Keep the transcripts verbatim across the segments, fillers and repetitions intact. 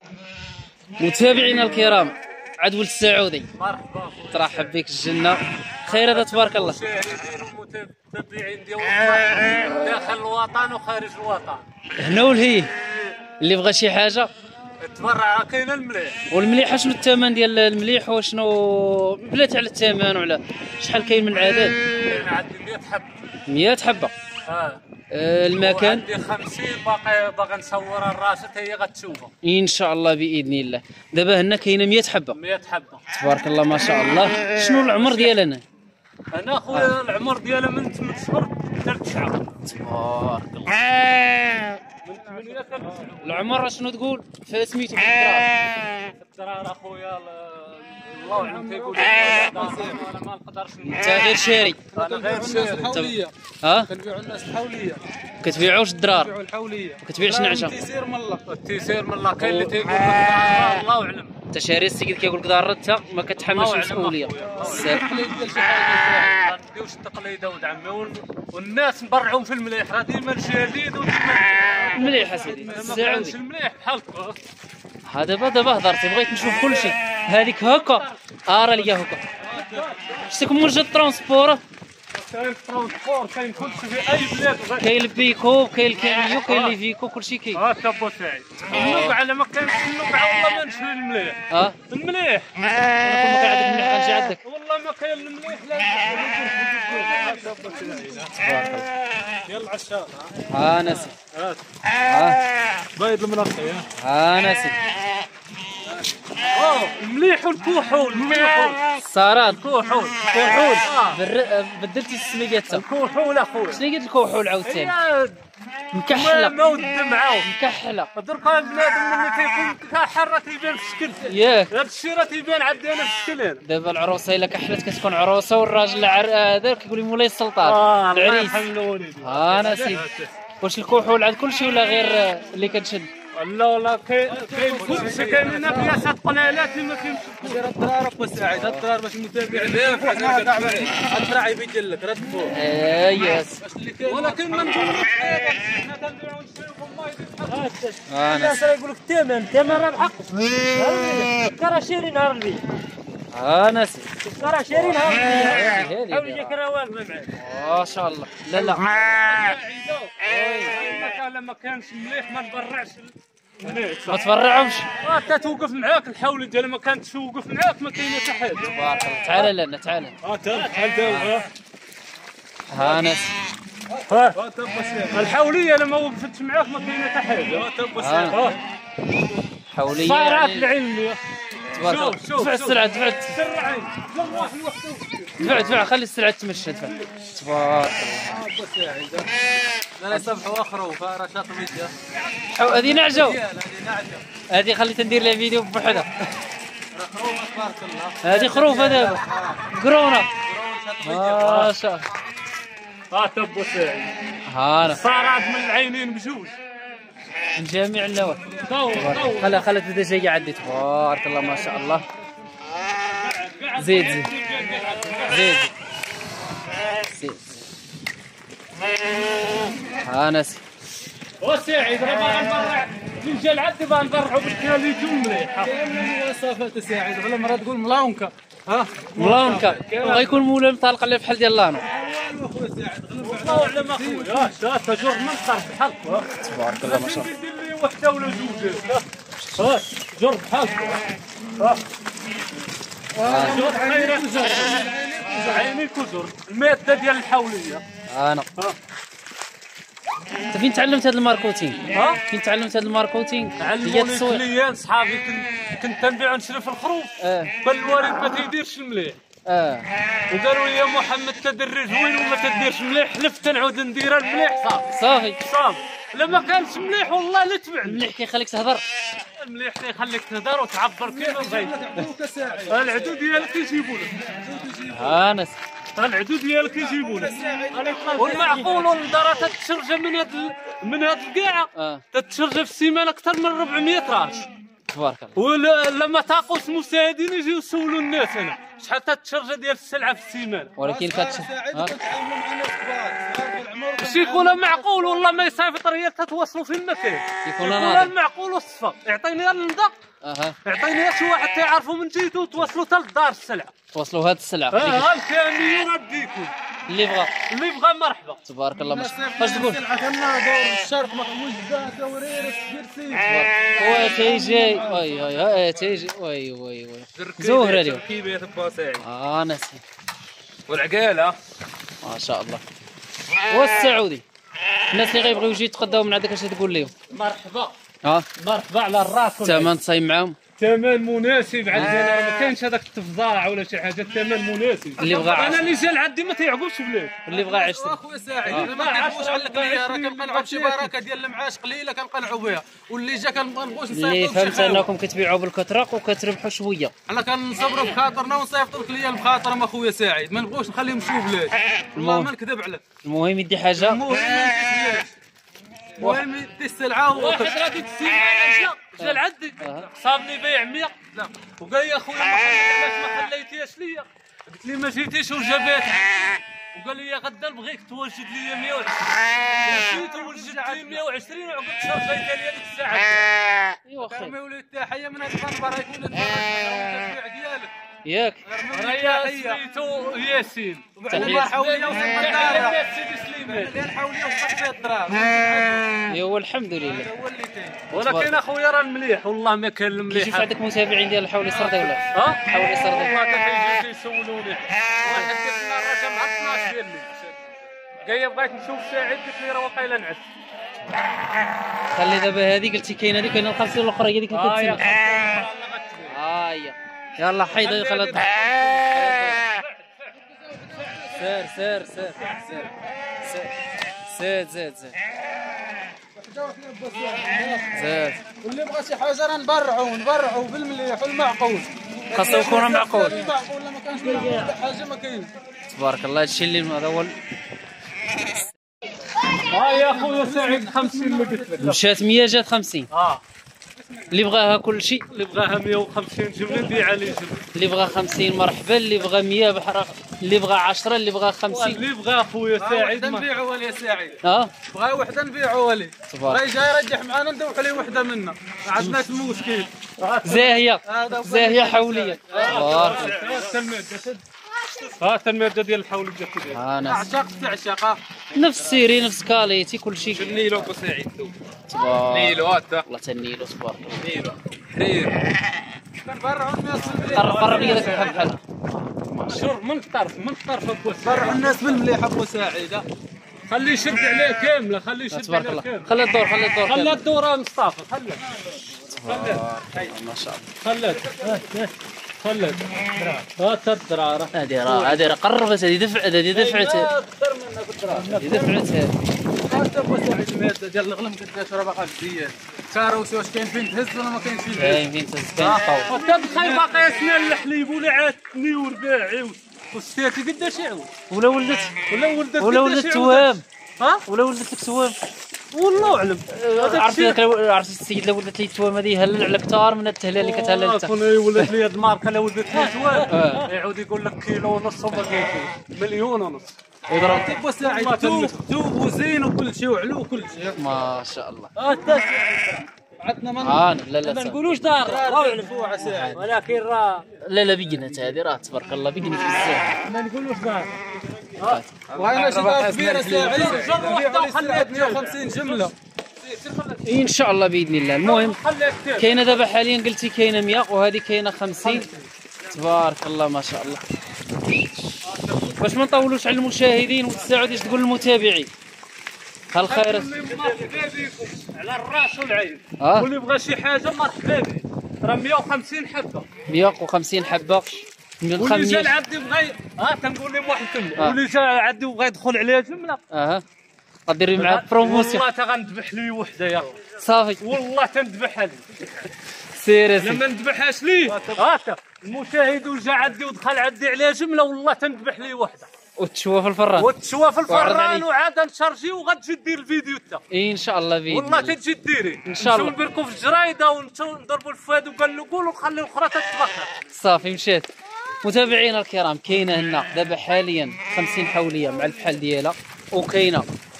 متابعينا الكرام، عدول السعودي مرحبا ترحب بك الجنة خير. هذا تبارك الله المتابعين ديال داخل الوطن وخارج الوطن. هنا والهي اللي بغى شي حاجة تبرع كاين المليح والمليح. شنو الثمن ديال المليح وشنو بلاتي على الثمن وعلى شحال كاين من العدد؟ كاين عندي مية حبة. مية حبة. اه آه المكان عندي خمسين باقي باغي نصورها الراشد هي غتشوفها ان شاء الله باذن الله. دابا هنا كاينه مية حبة. مية حبة تبارك الله ما شاء الله. شنو العمر ديالنا؟ انا خويا العمر ديالها من ثمانية شهور حتى تسعة. تبارك الله. من ثمانية حتى تسعة. العمر شنو تقول؟ فسميتو بالدرهم. الدراري اخويا الله يعلم كيقول انا ما نقدرش. انت غير شاري؟ انا غير شاري. الحوليه ها كنبيعوا الناس الحوليه، كتبيعوش الدرار؟ كنبيعوا الحوليه، كتبيعش نعشه؟ التيسير من الله، التيسير من الله. كاين اللي تيقول لك الله اعلم. انت شاري السيد كيقول لك دار انت ما كتحملش المسؤوليه. التقليد ديال شي حاجه. ما نديوش التقليد ولد عمي، والناس نبرعوا في المليح. راه ديما الجديد وديما مليح اسيدي ما كانش السعودي. المليح بحالك. ها دابا دابا هضرتي بغيت نشوف كل شيء. هذيك هكا ارا ليا هكا. شتيك موجه الترونسبور؟ كاين ترونسبور، كاين كلشي في اي بلاد. كاين البيكو كاين الكاميو كاين لي فيكو كلشي كاين. ها تبو سعيد النقعه. لا ما كانش النقعه والله ما نشري المليح. ها المليح انا كون ما كان عندك مليح غنجي عندك. والله ما كاين المليح. لا يلا عشاق. ها ناسي ها بيض المنقي. ها ناسي اه المليح والكحول. المليح الصراد الكحول. كحول بر- بدلتي السميقات. الكحول اخويا. شنو قلت الكحول عاوتاني؟ هي مكحله ما ودم معاهم. مكحله درك بنادم ملي تيكون كحل راه تيبان في الشكل. ياك. هذا الشيء راه تيبان عندنا في الشكل هذا. دابا العروسه الا كحلت كتكون عروسه، والراجل العر- هذا كيقول لي مولاي السلطان اه الله العريس. يرحم الوالدين. ها انا سيدي. واش الكحول عند كلشي ولا غير اللي كتشد؟ لا والله كاين كاين كلشي. كاين هنا قياسات قلالات اللي ما كاينش. دير الدرار اخو سعيد، الدرار باش المتابع الدرار يبين لك راه تفوق. اي ياس. ولكن ما نجربش حنا كنبيعوا نشريو في ها انا الناس يقول لك الثمن الثمن راه بحق. راه شاري نهار البيع، ها انا سيدي. راه شاري نهار البيع. هذه حاول يجيك راه واقفه معاك. ما شاء الله. لا لا المكان ما كانش مليح ما نبرعش. ما تفرعهمش. انت توقف معاك الحول ديال ما كانت توقف معاك ما كاينه حتى حاجه. تبارك الله. تعال لنا تعال. ها تعال تعال داو. ها انا سيدي. ها الحوليه لما وقفتش معاك ما كاينه حتى حاجه. ها حوليه الصارات يعني العلميه. تبارك الله. شوف، شوف، دفع شوف. السلعه دفع سر عين لا واحد وحده. دفع دفع خلي السلعه تمشى. دفع تبارك لا يسبحوا اخروا فرشات ميديا. الله. هذه نعجه. هذه نعجه هذه خليت ندير لها فيديو بوحدها. خروف تبارك الله. هذه خروفه دابا كورونا ما شاء الله. ها تبو سعيد ها انا صارات من العينين بجوج. من جميع النواحي. دور دور. خلا خلا تبدا جايه عندي. تبارك الله ما شاء الله. زيد زيد زيد زيد. ها ناسي. وسعيد راه باغي نبرع من جا العبد باغي نبرعوا بالكاليتي مليحه. وصفات سعيد غير مرة تقول ملاونكا. ها ملاونكا غيكون مولا مطالق عليه بحال ديال لانو. والله اعلم اخويا. ها تجر من طرف بحالك. تبارك الله ما شاء الله. دير لي وحده ولا جوج. ها جر بحالك. ها جر خيرك جر. عيني كجر الماده ديال الحوليه. انا انت فين تعلمت هذا الماركوتينغ؟ ها فين تعلمت هذا الماركوتينغ؟ هي علموني التسويق. كليان صحابي كنت كنت نبيع ونشري في الخروف. اه قال الوالد ما تيديرش المليح. اه وقالوا لي يا محمد تدري زوين وما تديرش مليح. حلفت نعود نديرها المليح صافي صافي. صافي. لا ما كانش مليح والله لا تبعني. المليح كيخليك تهضر. المليح كيخليك تهدر وتعبر كيما بغيت. العدو ديالك يجيبوا لك. ها ناس. العدو ديالك يجيبوا لك. والمعقول والدار تتشرجه من هاد من هاد القاعه. اه تتشرجه في السيمانه اكثر من أربعمية راش. تبارك الله. ولما تاقوس المساعدين يجيو يسولوا الناس انا شحال تتشرجه ديال السلعه في السيمانه. ولكن كتش سعيد كنتعاملوا مع ناس كبار في العمر باش يكون معقول والله ما يصيفط ريال تتواصلوا في المكان. يكون يكون ناضي. المعقول والصفا. يعطيني النضا. اها. يعطيني شي واحد تيعرفوا من جيتو توصلوا حتى للدار السلعه. توصلوا هاد السلعه. اه الكاميون رديكم. اللي بغى. اللي بغى مرحبا. تبارك الله ما شاء الله. واش تقول؟ كنا دور الشرق مقبول زاد وريرس جرسي. وي تيجي وي وي وي تيجي وي وي وي زهره اليوم. كيبي تبا ساعي. اه ناسي. والعقاله ما شاء الله. والسعودي الناس اللي غيبغيو يجيو يتقداو من عندك اش تقول لهم؟ مرحبا. اه مرحبا على الراس. الثمن تصايب معاهم؟ ثمن مناسب على الجنة ما كاينش هذاك التفضاع ولا شي حاجه. الثمن مناسب. اللي بغى انا اللي جا لعندي ما تيعقبش بلاد. اللي بغى عشرين. اخويا ساعد انا ما كنبغوش على الكليه راه كنقنعوا بشي بركه ديال المعاش قليله كنقنعوا بها واللي جا كنبغوش نصيفطوا اللي فهمت انكم كتبيعوا بالكترق وكتربحوا شويه. حنا كنصبروا بخاطرنا ونصيفطوا الكليه بخاطرهم اخويا سعيد ما نبغوش نخليهم يمشيو بلاد. والله ما نكذب عليك. المهم يدي حاجه. المهم ما نديش المهم يدي السلعه واحد غادي تسير جا لعندي صابني بيع مية لا وقال لي اخويا ما خليتيهاش ليا. قلت لي ما جيتيش وجاباتها وقال لي غدا نبغيك توجد لي مية وعشرين. مشيت ووجدت لي مية وعشرين وعقبت شريتها لي هذيك الساعه. ايوا خير. كرمي وليد التحيه من هاد الخنبره يكون التشجيع ديالك ياك ريا سميتو ياسين الله حولي وسط الدار سيدي سليمان اللي حولي وسط الدار. ايوا الحمد لله. ولكن اخويا راه مليح والله ما كان المليح. كيشوف عندك متابعين ديال الحولي سردي ولا؟ ها حولي سردي. والله حتى تيجيو تيسولوني واحد قال لنا الرجل مع اثناش ديال الليل قال لي بغيت نشوف ساعد قلت لي راه واقيلا نعس. خلي دابا هذه قلتي كاينه هذيك كاينه الخمسين الاخرى هي اللي كنت اه يا كتسمع. اه يا يلا حيد خلي سير سير سير سير سير زيد زيد زيد زيد. واللي بغى شي حاجه راه نبرعوا نبرعوا بالمليح والمعقول. خاصو يكون معقول. المعقول ما كانش معقول حاجه ما كاينش. تبارك الله هادشي اللي هذا هو. اه يا خويا سعيد خمسين اللي قلت لك. مشات مية جات خمسين. اه اللي بغاها كل شيء. اللي بغاها مية وخمسين جمله نبيع عليه جمله. اللي بغى خمسين مرحبا. اللي بغى مية بحر. اللي بغى عشرة. اللي بغى خمسين. اللي بغى خويا سعيد وحده نبيعوا ولي سعيد. اه بغا وحده نبيعوا ولي. تبارك. بغا جاي يرجح معانا ندوح عليه وحده منا ما عندناش مشكل. زاهيه زاهيه حوليه. تبارك. ها الماده ديال الحول جات ديال اه ناس عشاق تعشق نفس سيري نفس كاليتي كل شيء. نيلو سعيد تبارك. نيلو هذا والله تنيلو تبارك. نيلو حرير كنبرعوا الناس بالمليح. قرب قرب لي داك بحال بحال. شور من الطرف من الطرف ابو برعوا الناس بالمليح ابو سعيد. خليه يشد عليه كامله خليه يشد تبارك عليه الله. كامله. خلي الدور خلي الدور. خلى الدوره مصطفى خلى ما شاء الله. خلت خلت ها الدراره هذه راه هذه راه قربت. هذه دفعت هذه دفعت اكثر منها بالدرهم. هذه دفعت هذه. هذا ابو سعيد الماده ديال الغلم قداش راه باقا مزيان. كاروسي واش كاين فين تهز ولا ما كاينش فين تهز. كاين فين تسكن قوي. وكان بخاي باقي اسنان الحليب ولا عاتني ورباعي وستاتي قداش يعود ولا ولدت ولا ولدت ولا قداش ولدت يعود؟ توام. ها ولا ولدت لك توام. والله اعلم عرفتي ذاك عرفتي السيد اللي ولدت لي توام هذه يهلل على كثار من التهلال اللي كتهلل حتى. كون يولد لي هاد الماركه لو ولدت لي توام يعود يقول لك كيلو ونص وما كاينش مليون ونص. يضرب. ابو سعيد توب توب وزين وكل شيء وعلو وكل شيء. ما شاء الله. عندنا ما اه لا لا ما صح. نقولوش دار راه نفوع ساعد. ولكن راه لا لا بقنت هذه راه تبارك الله بقنت بزاف. ما نقولوش دار. وهنا شباب كبيره ساعد. جر وحده وخليت مية وخمسين جمله. ان شاء الله باذن الله. المهم خليت كيف كاينه دابا حاليا قلتي كاينه مية وهذه كاينه خمسين. تبارك الله ما شاء الله. باش ما نطولوش على المشاهدين والسعود ايش تقول للمتابعين؟ هل خير مرحبا بكم على الراس والعين. اه واللي بغى شي حاجه مرحبا به راه مية وخمسين حبه. مية وخمسين حبه من واللي جا الخميس. عندي بغى ها تنقول لهم واحد الكلمه آه. واللي جا عندي وبغى يدخل عليها جمله اها غديري معاه بروموسيون. والله تا غنذبح لي وحده يلا صافي والله تنذبحها لي سير سير. لما نذبحهاش ليه هاتا المشاهد وجا عندي ودخل عندي عليها جمله والله تنذبح لي وحده وتشوى في الفران. وتشوى في وعرض الفران عليك. وعاد نشارجي وغتجي دير الفيديو تا ان شاء الله باذن والله الله. تجي ديري إن شاء الله. نبركوا في الجرايده ونضربوا الفؤاد وقال له قول ونخلي الاخرى تتبخر. صافي مشات. متابعينا الكرام كاينه هنا دابا حاليا خمسين حوليه مع الفحال ديالها وكاينه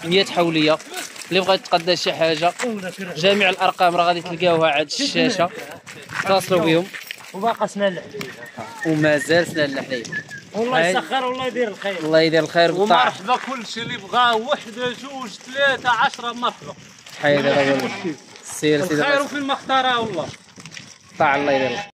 مية حوليه. اللي بغى يتقدى شي حاجه جميع الارقام راه غادي تلقاوها على الشاشه، اتصلوا بهم. وباقا سنان الحليب ومازال سنان الحليب. والله يسخر والله يدير الخير. الله يدير الخير بالطاعه. ومرحبا كلشي اللي بغاه وحده جوج ثلاثه عشرة مرحبا. حيدر السير سيدي الخير فيما اختاره الله. طاع الله يدير الخير.